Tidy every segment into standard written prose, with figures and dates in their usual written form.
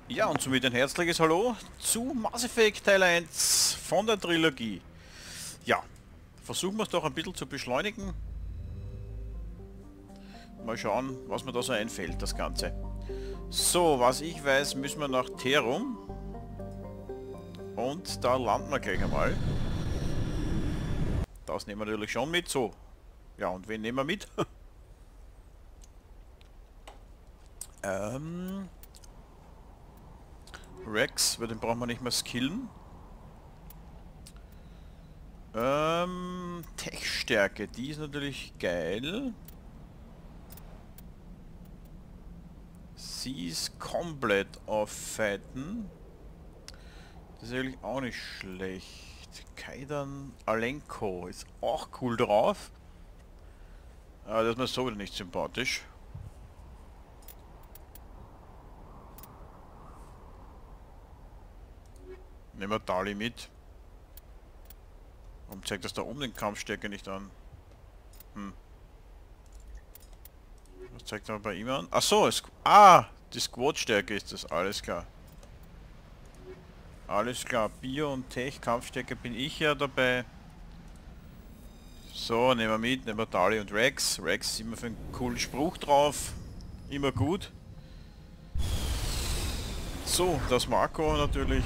Ja, und somit ein herzliches Hallo zu Mass Effect Teil 1 von der Trilogie. Ja, versuchen wir es doch ein bisschen zu beschleunigen. Mal schauen, was mir da so einfällt, das Ganze. So, was ich weiß, müssen wir nach Terum. Und da landen wir gleich einmal. Das nehmen wir natürlich schon mit. So, ja, und wen nehmen wir mit? Rex, weil den brauchen wir nicht mehr skillen. Tech-Stärke, die ist natürlich geil. Sie ist komplett auf Fighten. Das ist eigentlich auch nicht schlecht. Kaidan Alenko ist auch cool drauf. Aber das ist mir so wieder nicht sympathisch. Nehmen wir Dali mit. Warum zeigt das da oben den Kampfstärke nicht an? Was zeigt er bei ihm an? Ach so, die Squad-Stärke ist das, alles klar. Alles klar, Bio und Tech, Kampfstärke bin ich ja dabei. So, nehmen wir mit, nehmen wir Dali und Rex. Rex ist immer für einen coolen Spruch drauf. Immer gut. So, das Marco natürlich.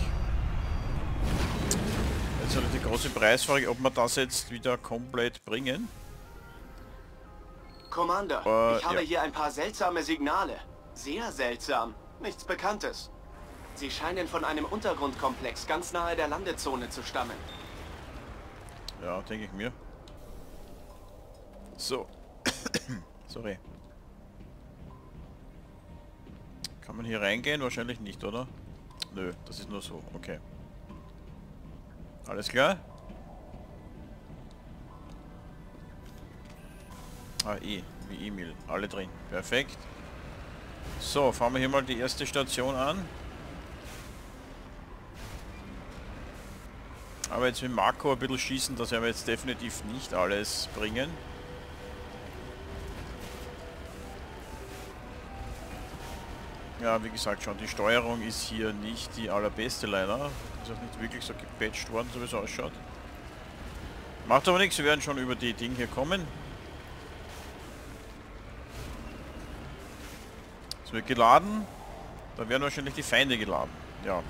Jetzt halt die große Preisfrage, ob wir das jetzt wieder komplett bringen. Commander, ich habe Ja. hier ein paar seltsame Signale. Sehr seltsam. Nichts Bekanntes. Sie scheinen von einem Untergrundkomplex ganz nahe der Landezone zu stammen. Ja, denke ich mir. So. Sorry. Kann man hier reingehen? Wahrscheinlich nicht, oder? Nö, das ist nur so. Okay. Alles klar? Wie Emil. Alle drin. Perfekt. So, fahren wir hier mal die erste Station an. Aber jetzt mit Marco ein bisschen schießen, das werden wir jetzt definitiv nicht alles bringen. Ja, wie gesagt schon, die Steuerung ist hier nicht die allerbeste leider. Ist auch nicht wirklich so gepatcht worden, so wie es ausschaut. Macht aber nichts, wir werden schon über die Dinge hier kommen. Es wird geladen. Da werden wahrscheinlich die Feinde geladen. Ja.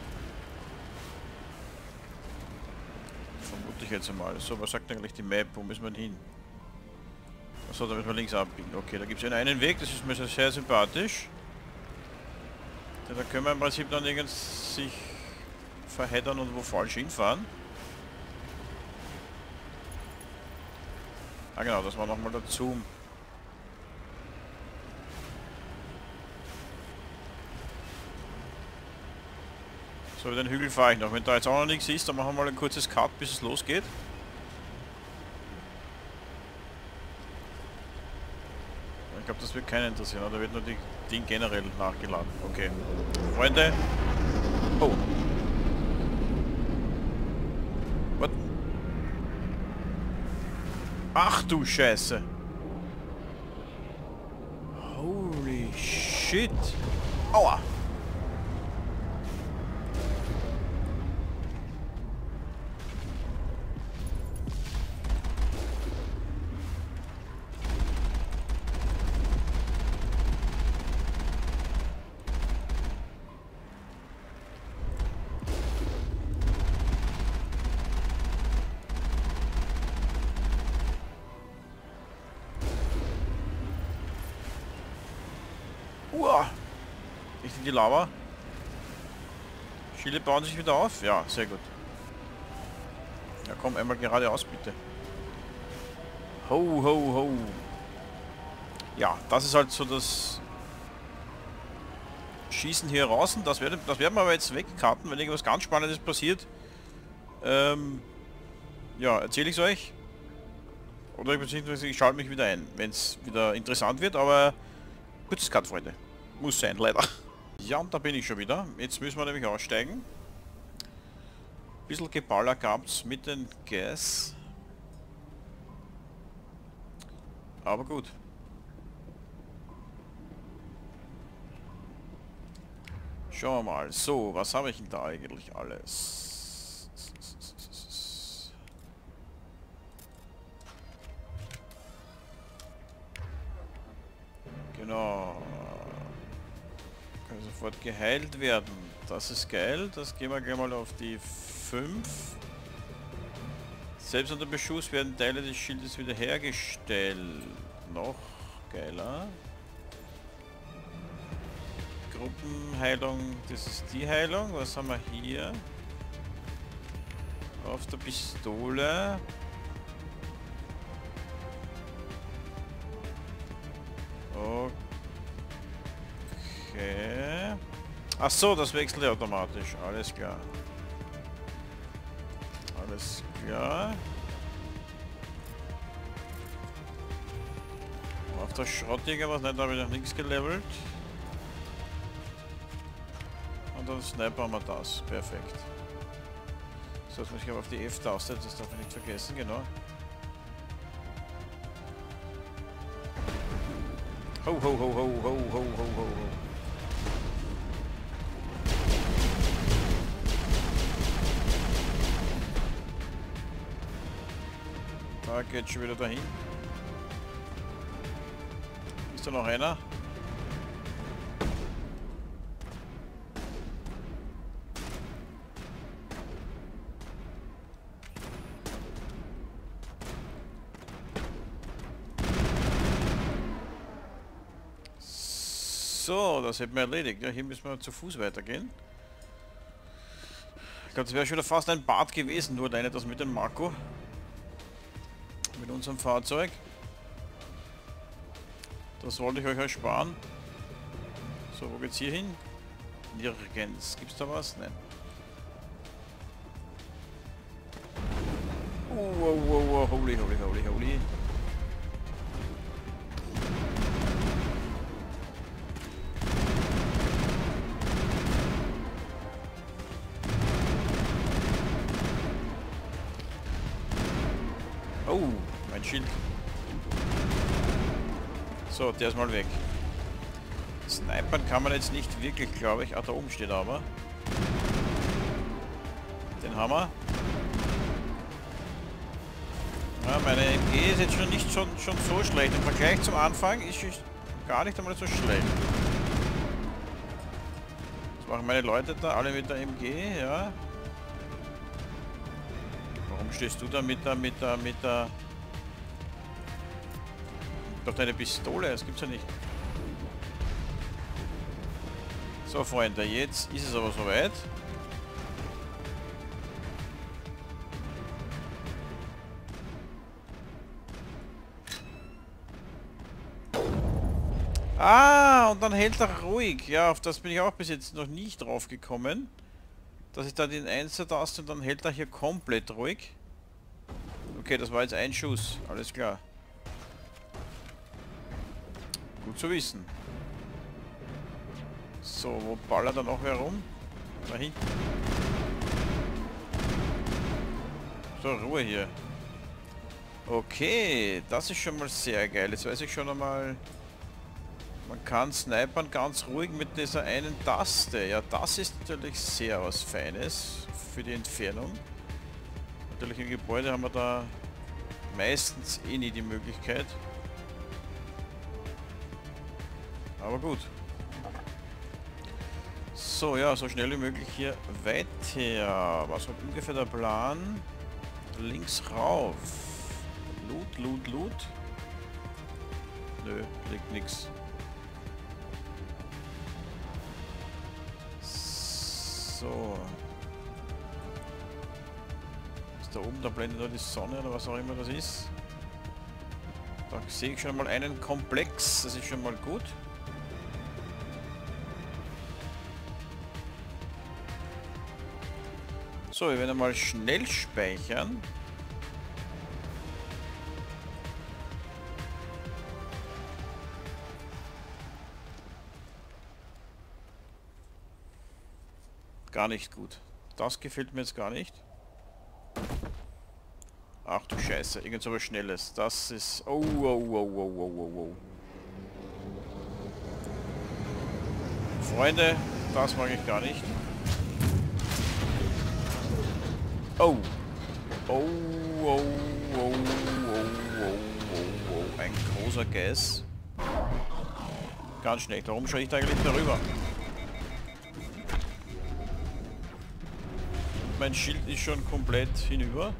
Vermute ich jetzt einmal. So, was sagt eigentlich die Map? Wo müssen wir denn hin? Achso, da müssen wir links abbiegen. Okay, da gibt es einen Weg, das ist mir sehr sympathisch. Ja, da können wir im Prinzip dann sich verheddern und wo falsch hinfahren. Ah genau, das war nochmal der Zoom. So, über den Hügel fahre ich noch. Wenn da jetzt auch noch nichts ist, dann machen wir mal ein kurzes Cut, bis es losgeht. Ich glaube, das wird keinen interessieren, da wird nur die Ding generell nachgeladen. Okay. Freunde. Oh. What? Ach du Scheiße. Holy shit. Aua. Uah. Nicht in die Lava. Schilde bauen sich wieder auf. Ja, sehr gut. Ja, komm, einmal geradeaus, bitte. Ho, ho, ho. Ja, das ist halt so das Schießen hier raus. Das werden wir aber jetzt wegkarten, wenn irgendwas ganz Spannendes passiert. Ja, erzähle ich es euch. Oder beziehungsweise ich schalte mich wieder ein, wenn es wieder interessant wird, aber kurzes Cut, Freunde. Muss sein, leider. Ja, und da bin ich schon wieder. Jetzt müssen wir nämlich aussteigen. Bisschen Geballer gab es mit den Gas. Aber gut. Schauen wir mal. So, was habe ich denn da eigentlich alles? Genau. Kann sofort geheilt werden. Das ist geil. Das gehen wir gleich mal auf die 5. Selbst unter Beschuss werden Teile des Schildes wiederhergestellt. Noch geiler. Gruppenheilung, das ist die Heilung. Was haben wir hier? Auf der Pistole. Okay. Ach so, das wechselt ja automatisch. Alles klar. Alles klar. Auf der Schrottjäger was nicht, da habe ich noch nichts gelevelt. Und dann Sniper haben wir das. Perfekt. So, jetzt muss ich aber auf die F-Taste, das darf ich nicht vergessen, genau. Ho, ho, ho, ho, ho, ho, ho, ho, ho. Da geht schon wieder dahin. Ist da noch einer? So, das hätten wir erledigt. Ja, hier müssen wir zu Fuß weitergehen. Ich glaube, das wäre schon wieder fast ein Bad gewesen, nur alleine das mit dem Marco. Mit unserem Fahrzeug. Das wollte ich euch ersparen. So, wo geht's hier hin? Nirgends. Gibt's da was? Nein. Oh, holy, holy, holy, holy. Oh, mein Schild. So, der ist mal weg. Snipern kann man jetzt nicht wirklich, glaube ich. Ah, da oben steht er aber. Den haben wir. Ja, meine MG ist jetzt schon so schlecht. Im Vergleich zum Anfang ist sie gar nicht einmal so schlecht. Jetzt machen meine Leute da alle mit der MG, ja. Warum stehst du da mit doch deine Pistole? Das gibt's ja nicht. So, Freunde, jetzt ist es aber soweit. Ah, und dann hält er ruhig. Ja, auf das bin ich auch bis jetzt noch nicht drauf gekommen. Dass ich da den 1er-Taste und dann hält er hier komplett ruhig. Okay, das war jetzt ein Schuss. Alles klar. Gut zu wissen. So, wo ballert er noch herum? Da hinten. So, Ruhe hier. Okay, das ist schon mal sehr geil. Jetzt weiß ich schon einmal... Man kann snipern ganz ruhig mit dieser einen Taste. Ja, das ist natürlich sehr was Feines für die Entfernung. Natürlich im Gebäude haben wir da meistens eh nie die Möglichkeit. Aber gut. So, ja, so schnell wie möglich hier weiter. Was war ungefähr der Plan? Links rauf. Loot, Loot, Loot. Nö, liegt nix. So. Ist da oben, da blendet nur die Sonne oder was auch immer das ist. Da sehe ich schon mal einen Komplex, das ist schon mal gut. So, wir werden mal schnell speichern. Gar nicht gut. Das gefällt mir jetzt gar nicht. Ach du Scheiße, irgend so was Schnelles. Das ist... Oh, oh, oh, oh, oh, oh, oh. Freunde, Das mag ich gar nicht. Oh. Oh, oh, oh, oh, oh, oh, oh. Ein großer Gas. Ganz schlecht. Warum schaue ich da eigentlich darüber? Mein Schild ist schon komplett hinüber.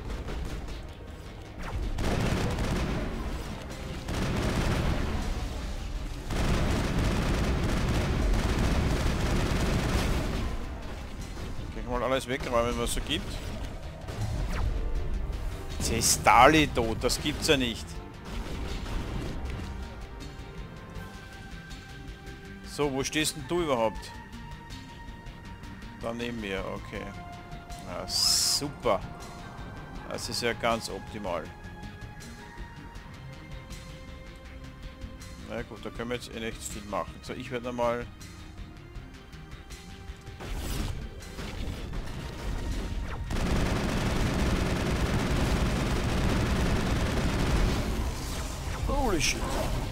Kann ich mal alles wegräumen, was es so gibt. Jetzt ist Dali tot, das gibt's ja nicht. So, wo stehst denn du überhaupt? Da neben mir, okay. Ja, super. Das ist ja ganz optimal. Na gut, da können wir jetzt eh nicht viel machen. So, ich werde mal... Holy shit.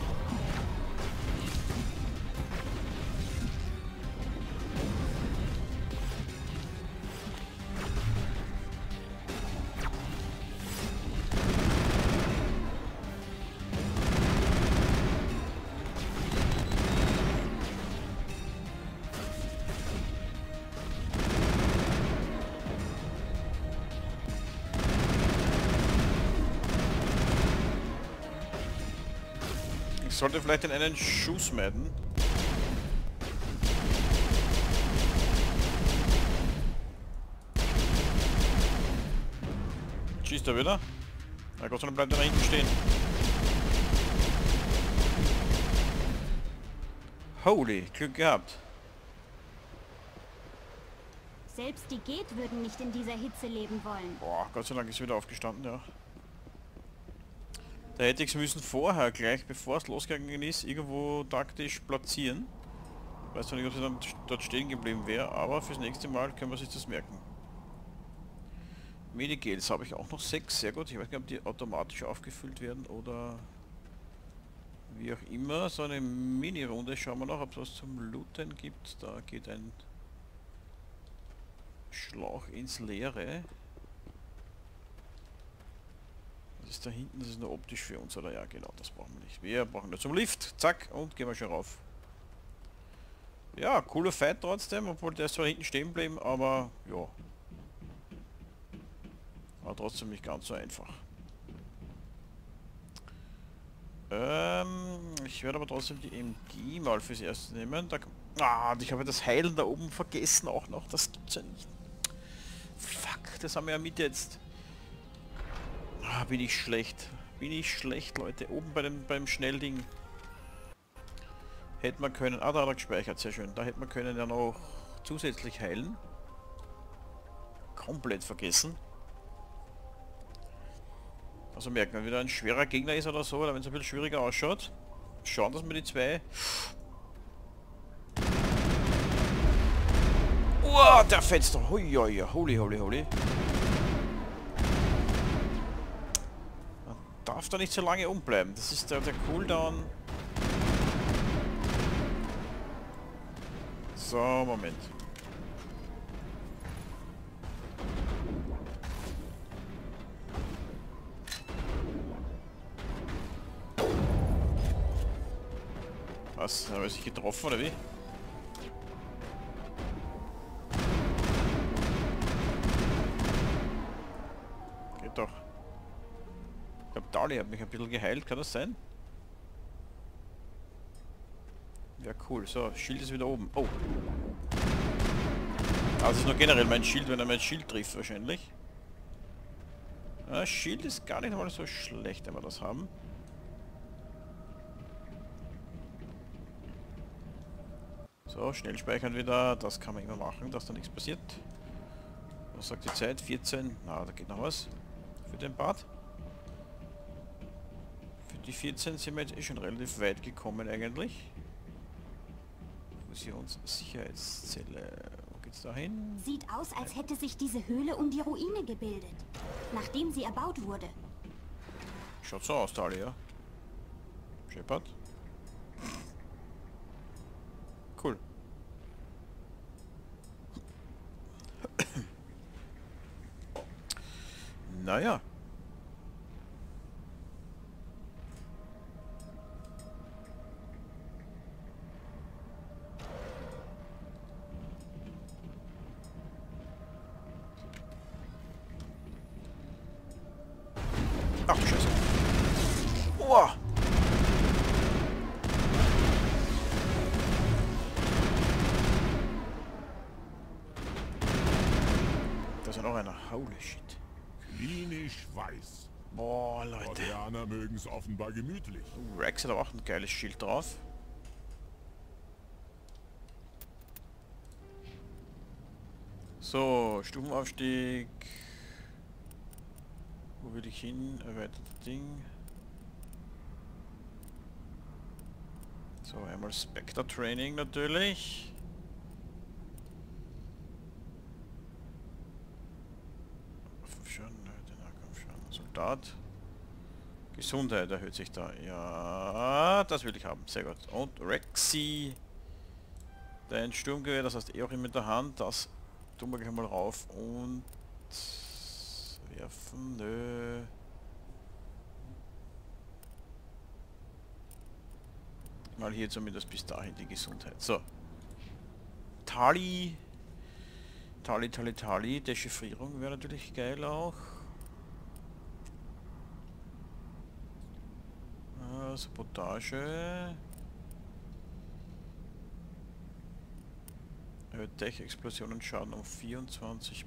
Ich sollte vielleicht in einen Schuss meiden. Schießt er wieder? Na Gott sei Dank bleibt er da hinten stehen. Holy, Glück gehabt. Selbst die Geht würden nicht in dieser Hitze leben wollen. Boah, Gott sei Dank ist er wieder aufgestanden, ja. Da hätte ich es müssen vorher, gleich bevor es losgegangen ist, irgendwo taktisch platzieren. Weiß zwar nicht, ob sie dann dort stehen geblieben wäre, aber fürs nächste Mal können wir sich das merken. Medigels habe ich auch noch 6, sehr gut. Ich weiß nicht, ob die automatisch aufgefüllt werden oder wie auch immer. So eine Mini-Runde, schauen wir noch, ob es was zum Looten gibt. Da geht ein Schlauch ins Leere. Das ist da hinten, das ist nur optisch für uns, oder? Ja, genau, das brauchen wir nicht. Wir brauchen nur zum Lift, zack, und gehen wir schon rauf. Ja, cooler Fight trotzdem, obwohl der ist zwar hinten stehen geblieben, aber ja. War trotzdem nicht ganz so einfach. Ich werde aber trotzdem die MG mal fürs Erste nehmen. Da, und ich habe das Heilen da oben vergessen auch noch, das gibt's ja nicht. Fuck, das haben wir ja mit jetzt. Ah, bin ich schlecht. Bin ich schlecht, Leute. Oben beim Schnellding. Hätte man können... Ah, da hat er gespeichert. Sehr schön. Da hätte man können ja noch zusätzlich heilen. Komplett vergessen. Also merkt man, wieder ein schwerer Gegner ist oder so, oder wenn es ein bisschen schwieriger ausschaut. Schauen, dass wir die zwei... Oh, der Fenster. Hui, hui, holy, holy, holy. Darf da nicht so lange umbleiben. Das ist der Cooldown. So, Moment. Was? Haben wir sich getroffen oder wie? Geht doch. Ich glaube, Dali hat mich ein bisschen geheilt, kann das sein? Ja, cool. So, Schild ist wieder oben. Oh. Also ist nur generell mein Schild, wenn er mein Schild trifft wahrscheinlich. Ja, Schild ist gar nicht mal so schlecht, wenn wir das haben. So, schnell speichern wieder. Das kann man immer machen, dass da nichts passiert. Was sagt die Zeit? 14. Na, da geht noch was. Für den Part. Für die 14 sind wir jetzt eh schon relativ weit gekommen eigentlich. Fusionssicherheitszelle. Wo geht's da hin? Sieht aus, als hätte sich diese Höhle um die Ruine gebildet, nachdem sie erbaut wurde. Schaut so aus, Talia. Shepard. Cool. Naja. Ach du Scheiße. Boah. Da ist ja noch einer. Holy shit. Klinisch weiß. Boah, Leute. Koreaner mögen es offenbar gemütlich. Rex hat aber auch ein geiles Schild drauf. So, Stufenaufstieg. Wo will ich hin? Erweitertes Ding. So, einmal Spectre Training natürlich. Soldat. Gesundheit erhöht sich da. Ja, das will ich haben. Sehr gut. Und Rexy. Dein Sturmgewehr, das hast du eh auch immer in der Hand. Das tun wir gleich mal rauf und werfen. Nö. Mal hier zumindest bis dahin die Gesundheit. So. Tali. Tali. Dechiffrierung wäre natürlich geil auch. Sabotage. Tech-Explosionen Schaden um 24%.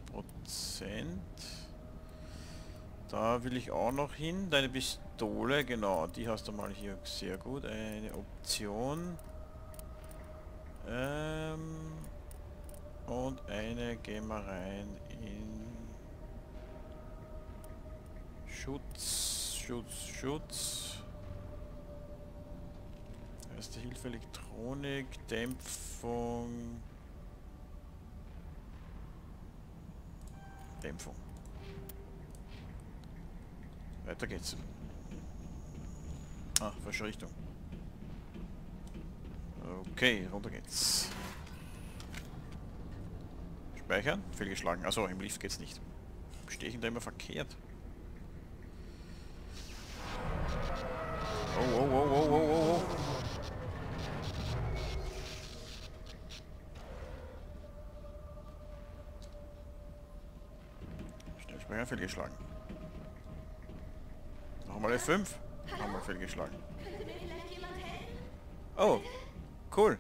Da will ich auch noch hin. Deine Pistole, genau, die hast du mal hier sehr gut. Eine Option. Und eine gehen wir rein in Schutz. Erste Hilfe, Elektronik, Dämpfung. Weiter geht's. Ah, falsche Richtung. Okay, runter geht's. Speichern, fehlgeschlagen. Also im Lift geht's nicht. Stehe ich da immer verkehrt? Oh. Schnellspeicher fehlgeschlagen. Nochmal F5. Nochmal fehlgeschlagen. Oh, cool.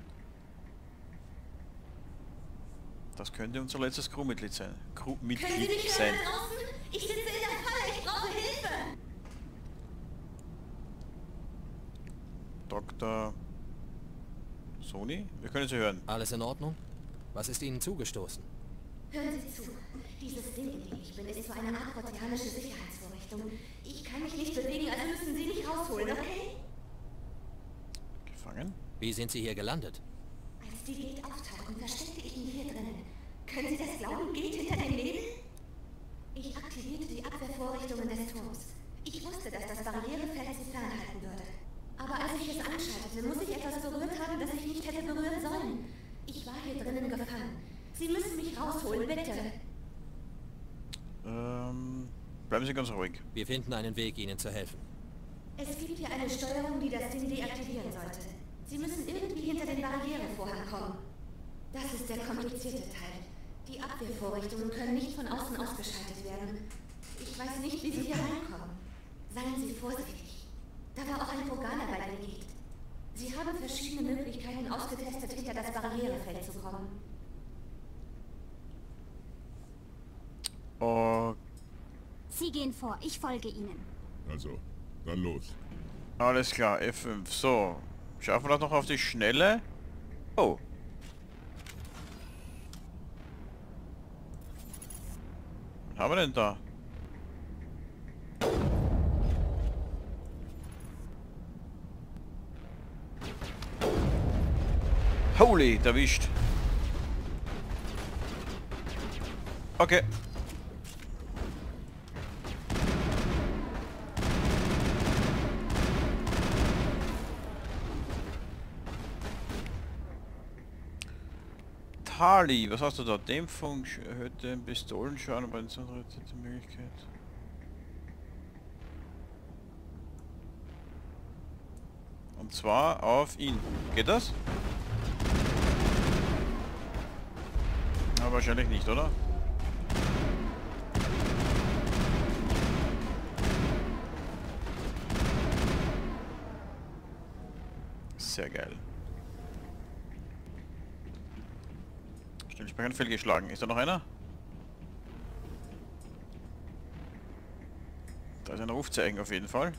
Das könnte unser letztes Crewmitglied sein. Sein. Ich sitze in der Falle, ich brauche Hilfe! Dr. Sony? Wir können Sie hören. Alles in Ordnung? Was ist Ihnen zugestoßen? Hören Sie zu. Dieses Ding, in dem ich bin, ist so eine Art kotianische Sicherheitsvorrichtung. Ich kann mich nicht bewegen, also müssen Sie mich rausholen, okay? Gefangen? Wie sind Sie hier gelandet? Als die Gate auftauchten, versteckte ich mich hier drinnen. Können Sie das glauben? Gate hinter dem Nebel? Ich aktivierte die Abwehrvorrichtungen des Turms. Ich wusste, dass das Barrierefeld sie fernhalten würde. Aber als ich es anschaltete, muss ich etwas berührt haben, das ich nicht hätte berühren sollen. Ich war hier drinnen gefangen. Sie müssen mich rausholen, bitte. Bleiben Sie ganz ruhig. Wir finden einen Weg, Ihnen zu helfen. Es gibt hier eine Steuerung, die das Ding deaktivieren sollte. Sie müssen irgendwie hinter den Barrierevorhang kommen. Das ist der komplizierte Teil. Die Abwehrvorrichtungen können nicht von außen ausgeschaltet werden. Ich weiß nicht, wie Sie hier reinkommen. Seien Sie vorsichtig. Da war auch ein Programmer bei der Gate. Sie haben verschiedene Möglichkeiten ausgetestet, hinter das Barrierefeld zu kommen. Oh. Sie gehen vor, ich folge Ihnen. Also, dann los. Alles klar, F5. So. Schaffen wir das noch auf die Schnelle? Oh. Was haben wir denn da? Holy, erwischt. Okay. Tali, was hast du da? Dämpfung, erhöhte Pistolenschaden, aber eine Möglichkeit. Und zwar auf ihn. Geht das? Na, wahrscheinlich nicht, oder? Sehr geil. Stellspeicher fehlgeschlagen. Ist da noch einer? Da ist ein Rufzeichen auf jeden Fall.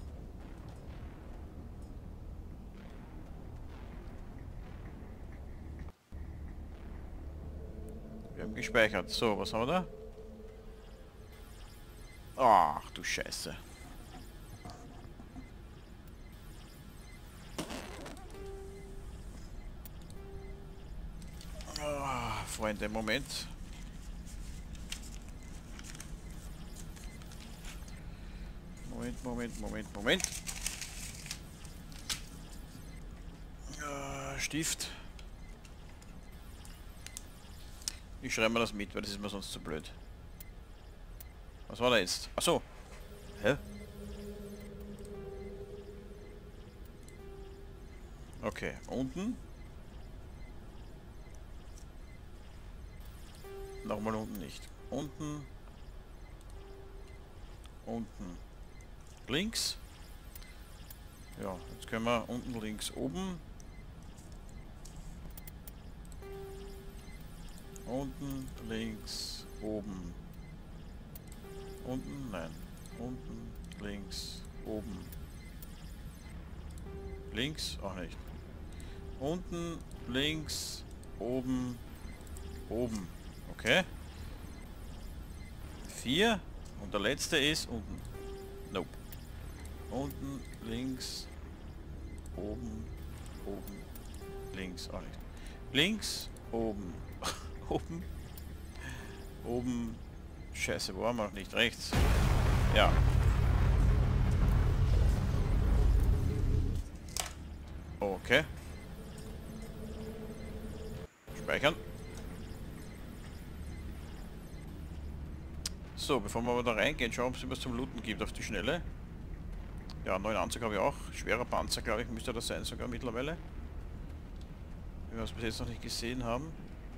Wir haben gespeichert. So, was haben wir da? Ach du Scheiße. Freunde, Moment. Moment. Stift. Ich schreibe mir das mit, weil das ist mir sonst zu blöd. Was war da jetzt? Achso. Hä? Okay, unten. Nochmal unten nicht. Unten. Unten. Links. Ja, jetzt können wir unten links oben. Unten links oben. Unten, nein. Unten links oben. Links auch nicht. Unten links oben oben. Okay. 4. Und der letzte ist unten. Nope. Unten, links, oben, links, auch nicht. Links, oben, oben, scheiße, wo haben wir noch nicht? Rechts. Ja. Okay. Speichern. So, bevor wir aber da reingehen, schauen, ob es was zum Looten gibt auf die Schnelle. Ja, neuen Anzug habe ich auch. Schwerer Panzer, glaube ich, müsste das sein sogar mittlerweile. Wenn wir es bis jetzt noch nicht gesehen haben.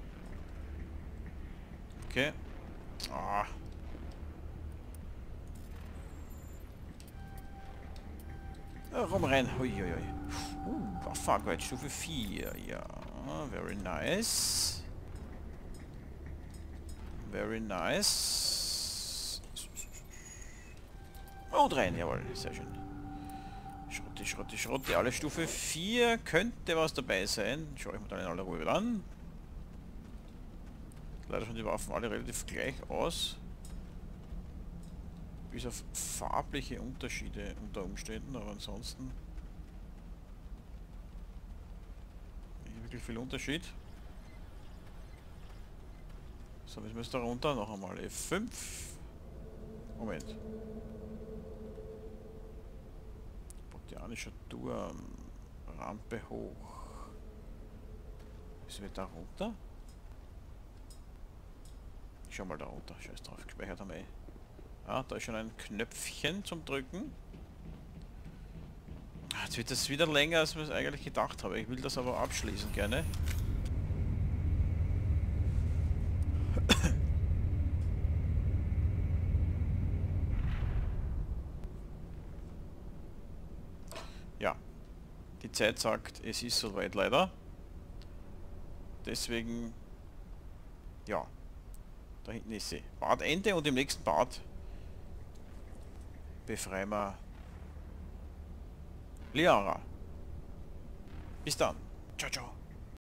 Okay. Ah. Rum rein. Huiuiui. Waffenarbeit, Stufe 4. Ja, very nice. Very nice. Und rein, jawohl, sehr schön. Schrotte, alle Stufe 4. Könnte was dabei sein. Schaue ich mir dann in aller Ruhe wieder an. Leider schon die Waffen alle relativ gleich aus. Bis auf farbliche Unterschiede unter Umständen, aber ansonsten nicht wirklich viel Unterschied. So, jetzt müssen wir runter, noch einmal F5. Moment. Botanianischer Turm. Rampe hoch. Müssen wir da runter? Ich schau mal da runter. Scheiß drauf, gespeichert haben wir eh. Ah, da ist schon ein Knöpfchen zum Drücken. Jetzt wird das wieder länger, als ich es eigentlich gedacht habe. Ich will das aber abschließen gerne. Ja, die Zeit sagt, es ist soweit leider. Deswegen, ja, da hinten ist sie. Badende und im nächsten Bad befreien wir Liara. Bis dann. Ciao, ciao.